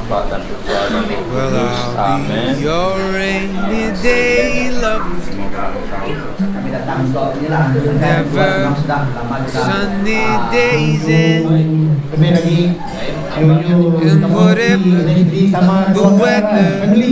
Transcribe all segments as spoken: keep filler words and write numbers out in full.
Bapa dan Putra dan Roh Well, Kudus. I'll Amin. be your rainy day love. Never sunny days in. And whatever the weather,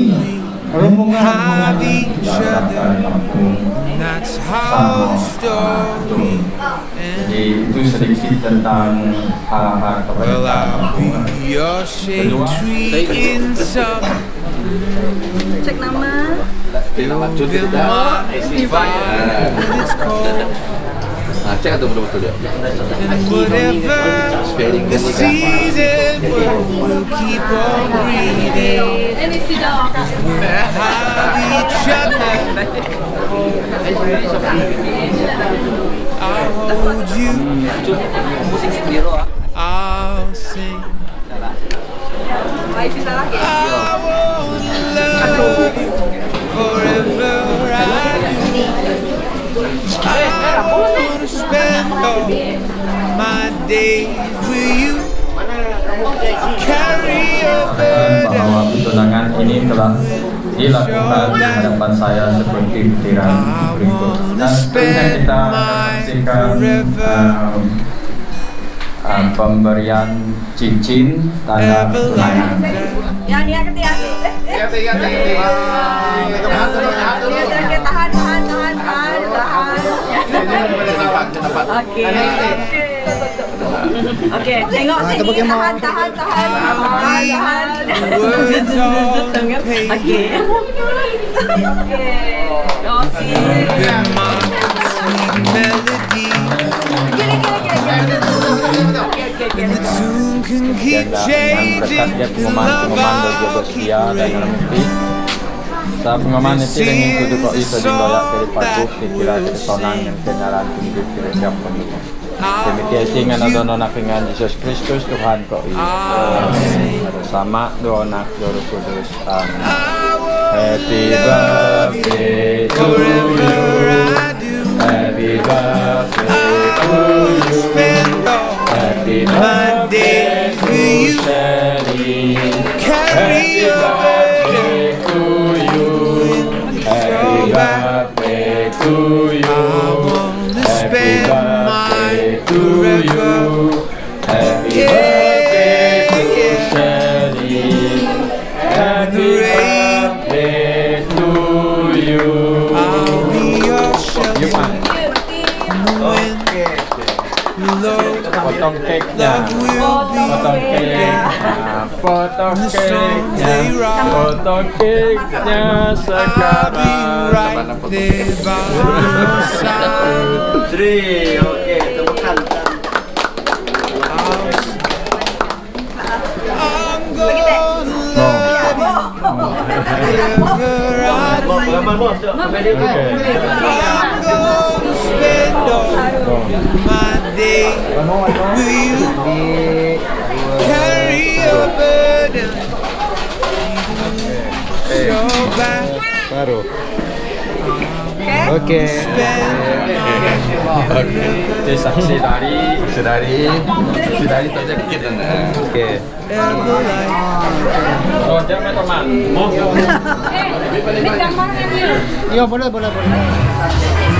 have each other. That's how the story Jadi itu sedikit tentang hal-hal Well, I'll kepercayaan. be your shade tree in summer. Cek nama. You'll be my fire when it's cold. Nah, cek atau betul-betul ya? And whatever the season will, we'll keep on breathing. Ini sudah. We'll have each other. I'll hold you. I'll sing. I wanna love you forever. I do. I wanna spend all my days with you. Carry a burden. Bahwa tunangan ini telah dilakukan di hadapan saya seperti butiran berikut. Dan seterusnya kita menyaksikan um, um, pemberian cincin tanda tunangan. Yang dia ketiak. Iya, iya, iya. Tahan, tahan, tahan, tahan, tahan. Oke. Oke, tengok sini. Tahan, tahan, tahan, tahan, tahan. Words on Oke. paper. Oke. Oke. Been my sweet melody. Gini, gini, gini. And the tune can keep changing. The love I'll keep ringing. Sa pengamanan itu dengan kudu kok itu dibayak dari padu kira kira sonang yang kenalan hidup kira siap menunggu. Demikian dengan adonan nakingan Yesus Kristus Tuhan kok itu. Bersama doa anak Roh Kudus. Amin. Happy birthday to you. Happy birthday to you. Happy birthday to you. Happy birthday to you. Happy birthday to you. Happy birthday to you. Happy birthday to Shelly. Happy birthday to you. I'll be your shelter when Lord, Potong cake-nya. love will be Potong cake. Nah, potong cake-nya. Potong cake-nya I'll be sekarang. right there by your side. Three, oke, temukan. I'm gonna love you forever. I do. Gambar bos, I'm gonna spend all my day with you. Carry your burden. Your back. Baru. Oke. Oke. Jadi saksi dari Saudari, saudari tak jadi kita. Oke. Ever like. Oh, jangan teman. Mau. Ini gambarnya dia. Iya, boleh, boleh, boleh.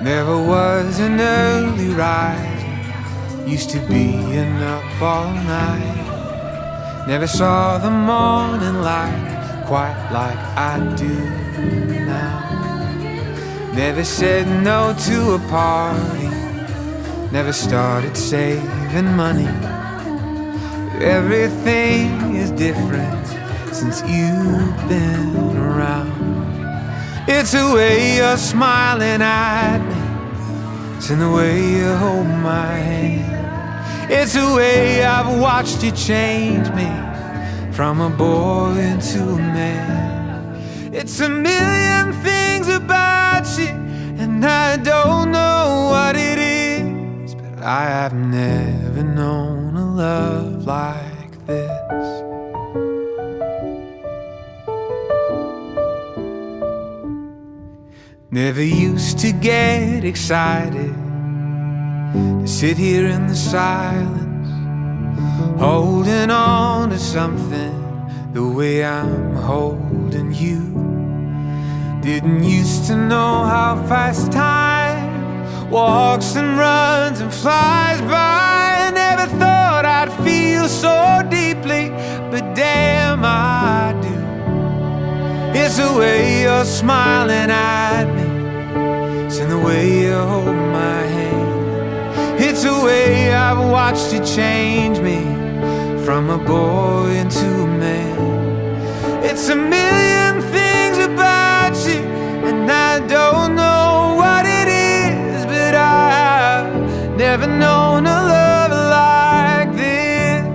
Never was an early riser, used to being up all night. Never saw the morning light quite like I do now. Never said no to a party, never started saving money. Everything is different since you've been around. It's the way you're smiling at me, it's in the way you hold my hand. It's the way I've watched you change me from a boy into a man. It's a million things about you, and I don't know what it is, but I have never known a love like this. Never used to get excited to sit here in the silence, holding on to something the way I'm holding you. Didn't used to know how fast time walks and runs and flies by. Never thought I'd feel so deeply, but damn I do. It's the way you're smiling at me, it's in the way you hold my hand. It's the way I've watched you change me from a boy into a man. It's a million things about you, and I don't know what it is, but I've never known a love like this.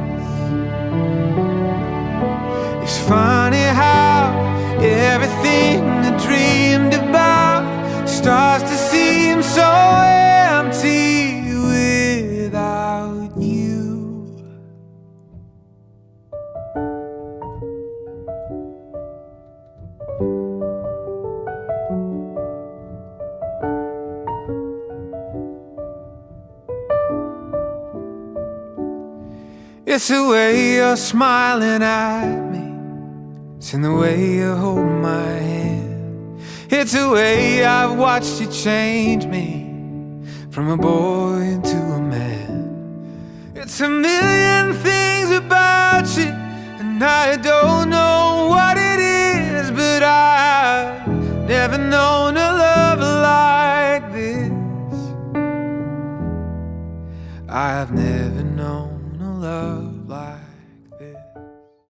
It's funny how everything I dreamed about starts to seem so empty without you. It's the way you're smiling at me, it's in the way you hold my hand. It's the way I've watched you change me from a boy into a man. It's a million things about you, and I don't know